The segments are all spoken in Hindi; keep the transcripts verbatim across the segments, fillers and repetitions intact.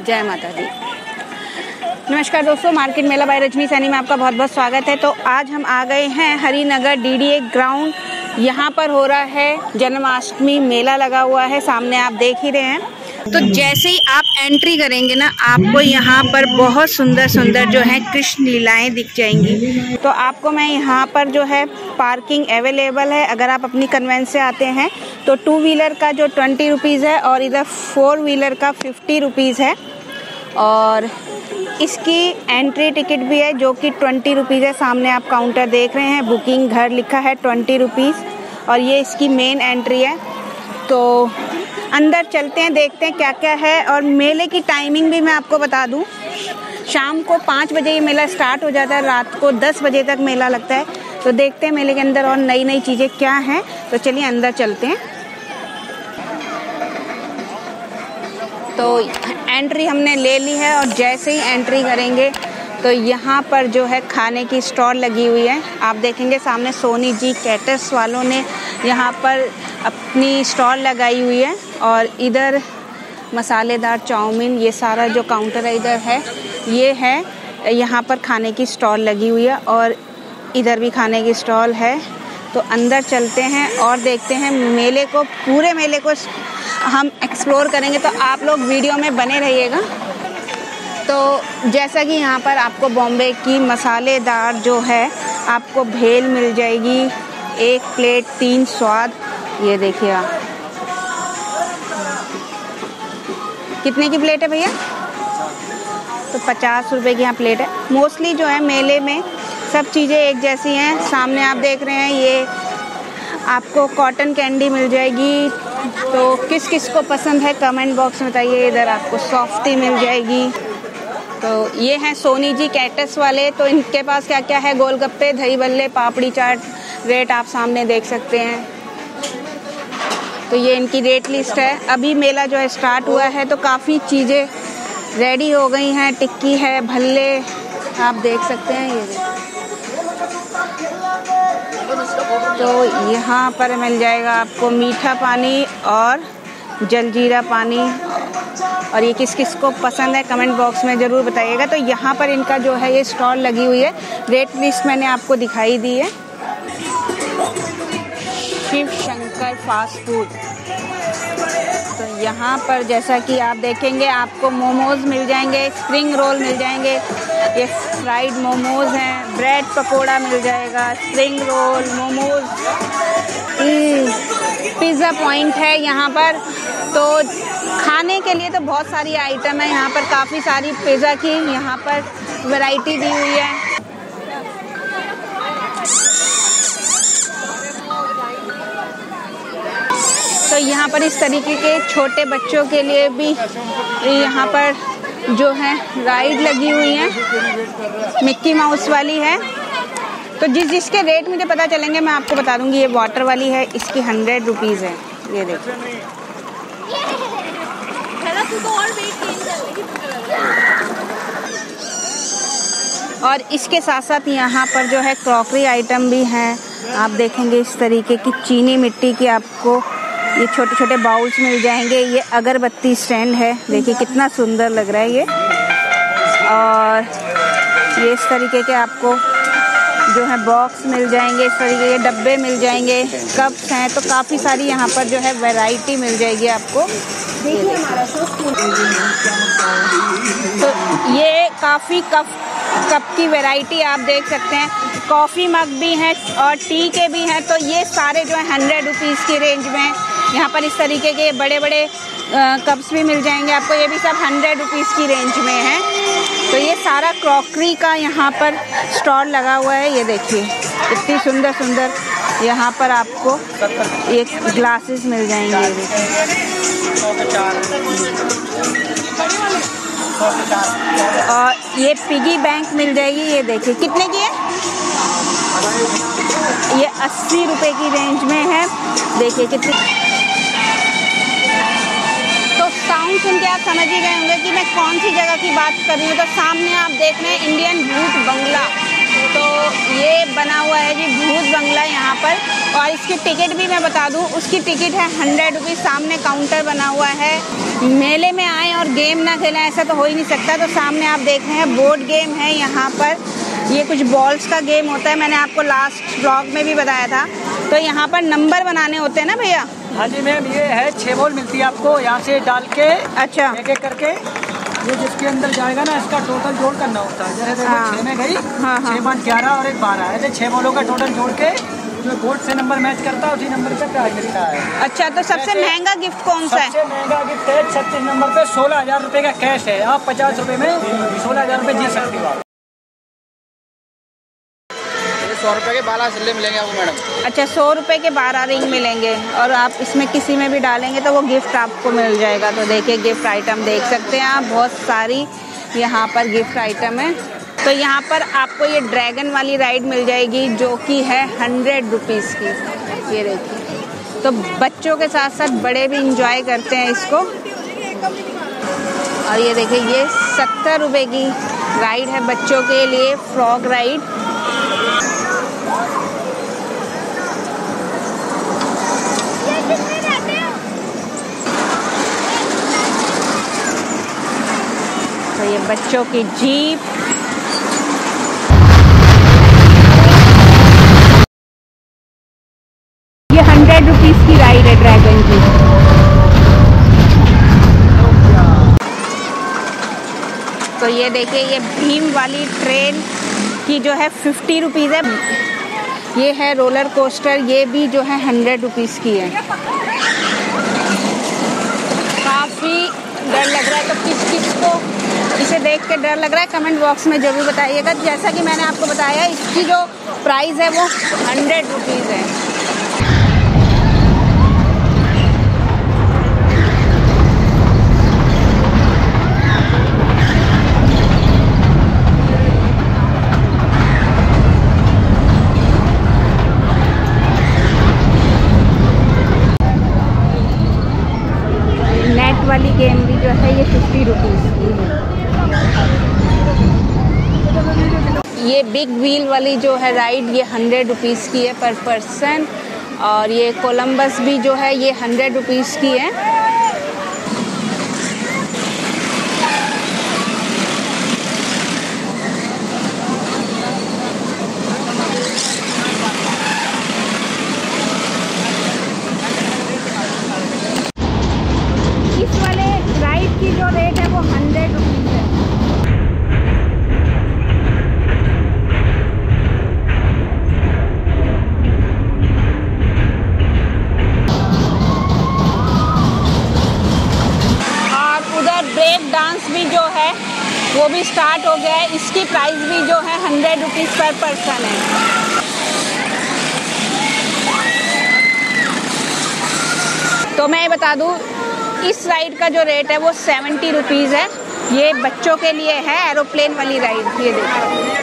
जय माता दी। नमस्कार दोस्तों, मार्केट मेला बाय रजनी सैनी में आपका बहुत बहुत स्वागत है। तो आज हम आ गए हैं हरिनगर डीडीए ग्राउंड। यहाँ पर हो रहा है जन्माष्टमी मेला लगा हुआ है, सामने आप देख ही रहे हैं। तो जैसे ही आप एंट्री करेंगे ना, आपको यहाँ पर बहुत सुंदर सुंदर जो है कृष्ण लीलाएं दिख जाएंगी। तो आपको मैं यहाँ पर जो है पार्किंग अवेलेबल है। अगर आप अपनी कन्वेंस से आते हैं तो टू व्हीलर का जो ट्वेंटी रुपीज़ है और इधर फोर व्हीलर का फिफ्टी रुपीज़ है। और इसकी एंट्री टिकट भी है जो कि ट्वेंटी रुपीज़ है। सामने आप काउंटर देख रहे हैं, बुकिंग घर लिखा है ट्वेंटी रुपीज़ और ये इसकी मेन एंट्री है। तो अंदर चलते हैं, देखते हैं क्या क्या है। और मेले की टाइमिंग भी मैं आपको बता दूं, शाम को पाँच बजे ये मेला स्टार्ट हो जाता है, रात को दस बजे तक मेला लगता है। तो देखते हैं मेले के अंदर और नई नई चीज़ें क्या हैं। तो चलिए अंदर चलते हैं। तो एंट्री हमने ले ली है और जैसे ही एंट्री करेंगे तो यहाँ पर जो है खाने की स्टॉल लगी हुई है। आप देखेंगे सामने सोनी जी कैटर्स वालों ने यहाँ पर अपनी स्टॉल लगाई हुई है। और इधर मसालेदार चाउमीन, ये सारा जो काउंटर है इधर है, ये है यहाँ पर खाने की स्टॉल लगी हुई है। और इधर भी खाने की स्टॉल है। तो अंदर चलते हैं और देखते हैं मेले को, पूरे मेले को हम एक्सप्लोर करेंगे। तो आप लोग वीडियो में बने रहिएगा। तो जैसा कि यहाँ पर आपको बॉम्बे की मसालेदार जो है आपको भेल मिल जाएगी, एक प्लेट तीन स्वाद। ये देखिए आप, कितने की प्लेट है भैया? तो पचास रुपए की यहाँ प्लेट है। मोस्टली जो है मेले में सब चीज़ें एक जैसी हैं। सामने आप देख रहे हैं ये आपको कॉटन कैंडी मिल जाएगी। तो किस किस को पसंद है कमेंट बॉक्स में बताइए। इधर आपको सॉफ्टी मिल जाएगी। तो ये हैं सोनी जी कैटर्स वाले। तो इनके पास क्या क्या है, गोलगप्पे, दही बल्ले, पापड़ी चाट, रेट आप सामने देख सकते हैं। तो ये इनकी रेट लिस्ट है। अभी मेला जो है स्टार्ट हुआ है तो काफ़ी चीज़ें रेडी हो गई हैं। टिक्की है, भल्ले आप देख सकते हैं। ये तो यहाँ पर मिल जाएगा आपको मीठा पानी और जलजीरा पानी। और ये किस किस को पसंद है कमेंट बॉक्स में ज़रूर बताइएगा। तो यहाँ पर इनका जो है ये स्टॉल लगी हुई है। रेट लिस्ट मैंने आपको दिखाई दी है। Shiv Shankar fast food. तो यहाँ पर जैसा कि आप देखेंगे आपको मोमोज मिल जाएंगे, स्प्रिंग रोल मिल जाएंगे, ये फ्राइड मोमोज हैं, ब्रेड पकोड़ा मिल जाएगा, spring roll, momos. Pizza point है यहाँ पर। तो खाने के लिए तो बहुत सारी आइटम है यहाँ पर, काफ़ी सारी पिज़्ज़ा की यहाँ पर वैरायटी दी हुई है। तो यहाँ पर इस तरीके के छोटे बच्चों के लिए भी यहाँ पर जो है राइड लगी हुई है, मिक्की माउस वाली है। तो जिस जिसके रेट मुझे पता चलेंगे मैं आपको बता दूंगी। ये वाटर वाली है, इसकी हंड्रेड रुपीज़ है। ये देखिए। और इसके साथ साथ यहाँ पर जो है क्रॉकरी आइटम भी हैं। आप देखेंगे इस तरीके की चीनी मिट्टी की आपको ये छोटे छोटे बाउल्स मिल जाएंगे। ये अगरबत्ती स्टैंड है, देखिए कितना सुंदर लग रहा है ये। और ये इस तरीके के आपको जो है बॉक्स मिल जाएंगे, इस तरीके के डब्बे मिल जाएंगे, कप्स हैं। तो काफ़ी सारी यहाँ पर जो है वैरायटी मिल जाएगी आपको। देखिए हमारा तो ये काफ़ी कप कप की वैरायटी आप देख सकते हैं। कॉफ़ी मग भी हैं और टी के भी हैं। तो ये सारे जो है हंड्रेड रुपीज़ की रेंज में यहाँ पर इस तरीके के बड़े बड़े कप्स भी मिल जाएंगे आपको। ये भी सब हंड्रेड रुपीज़ की रेंज में है। तो ये सारा क्रॉकरी का यहाँ पर स्टॉल लगा हुआ है। ये देखिए इतनी सुंदर सुंदर यहाँ पर आपको ये ग्लासेस मिल जाएंगे। ये देखिए और ये पिगी बैंक मिल जाएगी। ये देखिए कितने की है, ये अस्सी रुपए की रेंज में है। देखिए कितनी। तो साउंड सुन के आप समझ ही गए होंगे कि मैं कौन सी जगह की बात कर रही हूँ। तो सामने आप देख रहे हैं इंडियन भूत बंगला। तो ये बना हुआ है जी भूत बंगला यहाँ पर, और इसकी टिकट भी मैं बता दूँ, उसकी टिकट है हंड्रेड रुपीज़। सामने काउंटर बना हुआ है। मेले में आएँ और गेम ना खेलें ऐसा तो हो ही नहीं सकता। तो सामने आप देख रहे हैं बोर्ड गेम है यहाँ पर, ये कुछ बॉल्स का गेम होता है, मैंने आपको लास्ट ब्लॉग में भी बताया था। तो यहाँ पर नंबर बनाने होते हैं ना भैया? हाँ जी मैम, ये है छः बॉल मिलती है आपको, यहाँ से डाल के अच्छा एक एक करके ये जिसके अंदर जाएगा ना, इसका टोटल जोड़ करना होता है। जैसे देखो हाँ। छः में गई, हाँ, हाँ। छः पाँच ग्यारह और एक बारह, ऐसे छः बॉलों का टोटल जोड़ के जो बोर्ड से नंबर मैच करता है उसी नंबर पे प्राइज मिलता है। अच्छा, तो सबसे महंगा गिफ्ट कौन सा है? सबसे महंगा गिफ्ट है छत्तीस नंबर पे सोलह हजार रुपये का कैश है। आप पचास रुपये में सोलह हजार रुपये जीत सकते हो। सौ रुपए के बारह सिल्ले मिलेंगे आपको मैडम। अच्छा, सौ रुपए के बारह रिंग मिलेंगे, और आप इसमें किसी में भी डालेंगे तो वो गिफ्ट आपको मिल जाएगा। तो देखिए गिफ्ट आइटम देख सकते हैं आप, बहुत सारी यहाँ पर गिफ्ट आइटम है। तो यहाँ पर आपको ये ड्रैगन वाली राइड मिल जाएगी जो कि है हंड्रेड रुपीज़ की। ये देखिए, तो बच्चों के साथ साथ बड़े भी इंजॉय करते हैं इसको। और ये देखिए ये सत्तर रुपये की राइड है बच्चों के लिए, फ्रॉग राइड। तो ये बच्चों की जीप, ये हंड्रेड रुपीज़ की राइड है ड्रैगन की। तो ये देखिए ये भीम वाली ट्रेन की जो है फिफ्टी रुपीज़ है। ये है रोलर कोस्टर, ये भी जो है हंड्रेड रुपीज़ की है। काफ़ी डर लग रहा है, तो किस किस को इसे देख के डर लग रहा है कमेंट बॉक्स में ज़रूर बताइएगा। जैसा कि मैंने आपको बताया, इसकी जो प्राइस है वो हंड्रेड रुपीज़ है। नेट वाली गेम भी जो है ये फिफ्टी रुपीज़ की है। ये बिग व्हील वाली जो है राइड, ये हंड्रेड रुपीज़ की है पर पर्सन। और ये कोलंबस भी जो है ये हंड्रेड रुपीज़ की है। इस वाले राइड की जो रेट है वो हंड्रेड रुपीज़ है। ब्रेक डांस भी जो है वो भी स्टार्ट हो गया है। इसकी प्राइस भी जो है हंड्रेड रुपीज़ पर पर्सन है। तो मैं ये बता दूँ, इस राइड का जो रेट है वो सेवेंटी रुपीज़ है। ये बच्चों के लिए है, एरोप्लेन वाली राइड। ये देखो,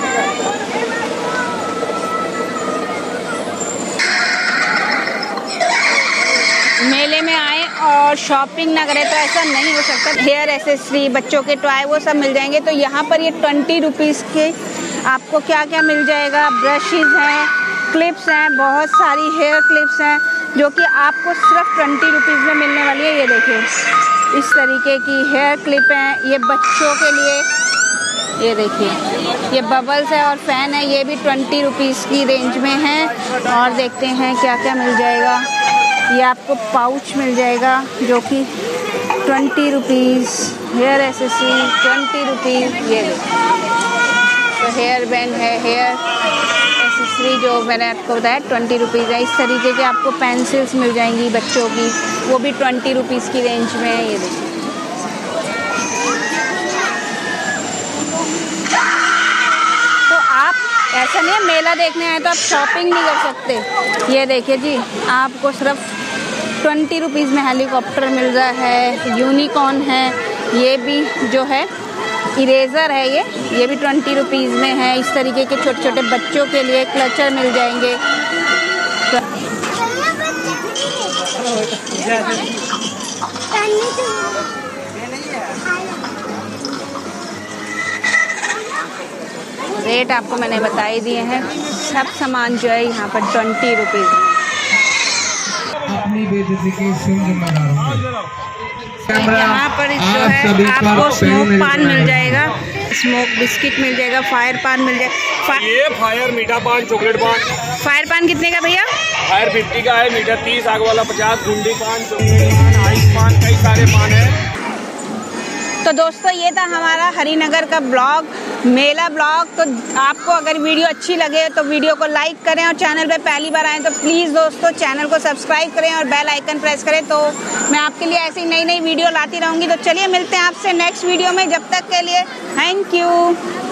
मेले में आए और शॉपिंग ना करें तो ऐसा नहीं हो सकता। हेयर एसेसरी, बच्चों के टॉय, वो सब मिल जाएंगे। तो यहाँ पर ये ट्वेंटी रुपीज़ के आपको क्या क्या मिल जाएगा, ब्रशेज़ हैं, क्लिप्स हैं, बहुत सारी हेयर क्लिप्स हैं जो कि आपको सिर्फ ट्वेंटी रुपीज़ में मिलने वाली है। ये देखिए इस तरीके की हेयर क्लिप हैं, ये बच्चों के लिए। ये देखिए ये बबल्स है और फैन है, ये भी ट्वेंटी रुपीज़ की रेंज में है। और देखते हैं क्या क्या मिल जाएगा। ये आपको पाउच मिल जाएगा जो कि twenty rupees, hair accessory twenty rupees. ये तो हेयर बैंड है, हेयर एसेसरी जो मैंने आपको बताया ट्वेंटी रुपीज़ है। इस तरीके के आपको पेंसिल्स मिल जाएंगी बच्चों की, वो भी ट्वेंटी रुपीज़ की रेंज में है। ये देखिए तो आप ऐसा नहीं है मेला देखने आए तो आप शॉपिंग नहीं कर सकते। ये देखिए जी, आपको सिर्फ ट्वेंटी रुपीज़ में हेलीकॉप्टर मिल रहा है, यूनिकॉर्न है, ये भी जो है इरेज़र है, ये ये भी ट्वेंटी रुपीज़ में है। इस तरीके के छोटे छोटे बच्चों के लिए क्लचर मिल जाएंगे। रेट आपको मैंने बता ही दिए हैं। सब सामान जो है यहाँ पर ट्वेंटी रुपीज़ में। अपनी बेइज्जती की स्वयं जिम्मेदार होंगे। यहाँ पर जो है आपको स्मोक पान मिल जाएगा, स्मोक बिस्किट मिल जाएगा, फायर पान मिल जाएगा। ये फायर मीठा पान, चॉकलेट पान। फायर पान कितने का भैया? फायर फिफ्टी का है, मीठा तीस, आग वाला पचास, गुंडी पान, चॉकलेट पान, आइस पान, कई सारे पान है। तो दोस्तों ये था हमारा हरिनगर का ब्लॉग, मेला ब्लॉग। तो आपको अगर वीडियो अच्छी लगे तो वीडियो को लाइक करें और चैनल पे पहली बार आएँ तो प्लीज़ दोस्तों चैनल को सब्सक्राइब करें और बेल आइकन प्रेस करें, तो मैं आपके लिए ऐसी नई नई वीडियो लाती रहूँगी। तो चलिए मिलते हैं आपसे नेक्स्ट वीडियो में, जब तक के लिए थैंक यू।